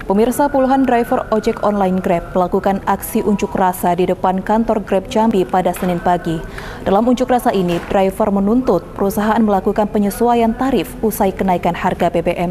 Pemirsa, puluhan driver ojek online Grab melakukan aksi unjuk rasa di depan kantor Grab Jambi pada Senin pagi. Dalam unjuk rasa ini, driver menuntut perusahaan melakukan penyesuaian tarif usai kenaikan harga BBM.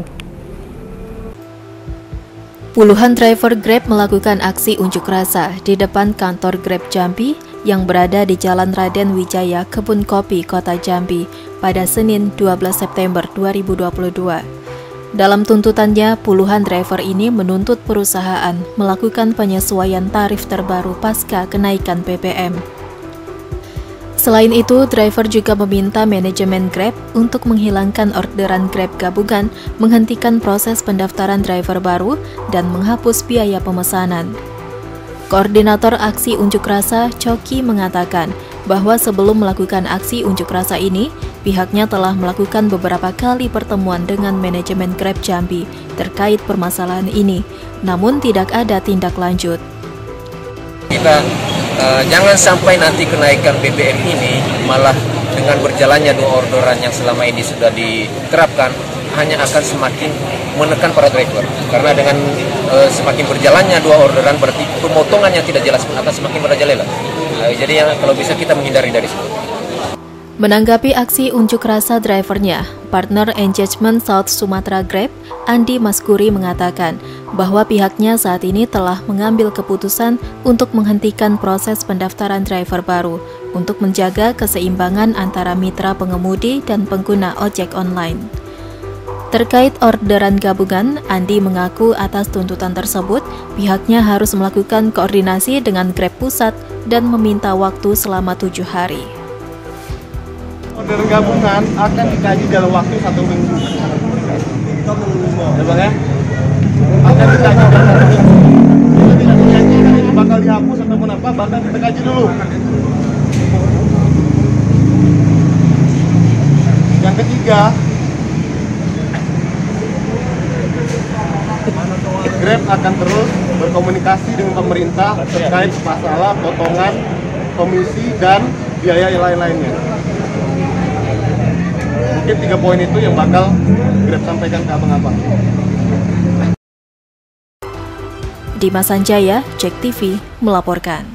Puluhan driver Grab melakukan aksi unjuk rasa di depan kantor Grab Jambi yang berada di Jalan Raden Wijaya, Kebun Kopi, Kota Jambi pada Senin 12 September 2022. Dalam tuntutannya, puluhan driver ini menuntut perusahaan melakukan penyesuaian tarif terbaru pasca kenaikan BBM. Selain itu, driver juga meminta manajemen Grab untuk menghilangkan orderan Grab gabungan, menghentikan proses pendaftaran driver baru, dan menghapus biaya pemesanan. Koordinator aksi unjuk rasa, Coki, mengatakan bahwa sebelum melakukan aksi unjuk rasa ini, pihaknya telah melakukan beberapa kali pertemuan dengan manajemen Grab Jambi terkait permasalahan ini, namun tidak ada tindak lanjut. Kita jangan sampai nanti kenaikan BBM ini malah dengan berjalannya dua orderan yang selama ini sudah diterapkan hanya akan semakin menekan para driver, karena dengan semakin berjalannya dua orderan berarti pemotongan yang tidak jelas pun akan semakin merajalela. Jadi kalau bisa kita menghindari dari situ. Menanggapi aksi unjuk rasa drivernya, partner engagement South Sumatera Grab, Andi Maskuri, mengatakan bahwa pihaknya saat ini telah mengambil keputusan untuk menghentikan proses pendaftaran driver baru untuk menjaga keseimbangan antara mitra pengemudi dan pengguna ojek online. Terkait orderan gabungan, Andi mengaku atas tuntutan tersebut, pihaknya harus melakukan koordinasi dengan Grab Pusat dan meminta waktu selama 7 hari. Orderan gabungan akan dikaji dalam waktu 1 minggu. Ya Bang ya? Akan dikaji dalam 1 minggu. Kalau tidak dikaji, bakal dihapus ataupun apa, bakal kita kaji dulu. Yang ketiga, Grab akan terus berkomunikasi dengan pemerintah terkait masalah potongan komisi dan biaya lain-lainnya. Mungkin 3 poin itu yang bakal Grab sampaikan ke abang-abang. Dimas Sanjaya, JEK TV, melaporkan.